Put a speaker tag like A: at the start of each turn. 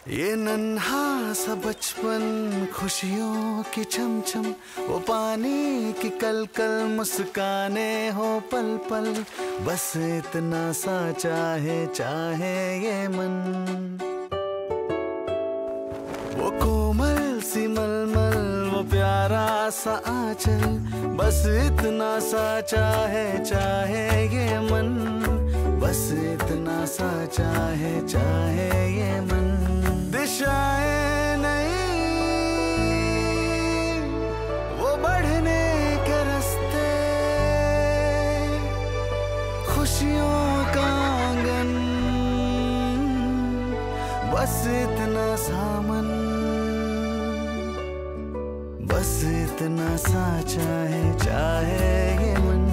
A: ये नन्हा सा बचपन खुशियों की छमछम, वो पानी की कल कल मुस्काने हो पल पल, बस इतना सा चाहे चाहे ये मन। वो कोमल सी मलमल, वो प्यारा सा आंचल, बस इतना सा चाहे चाहे ये मन, बस इतना सा चाहे चाहे ये मन। दिशाएं नहीं वो बढ़ने के रास्ते, खुशियों का आंगन, बस इतना सामन, बस इतना सा चाहे चाहे ये मन।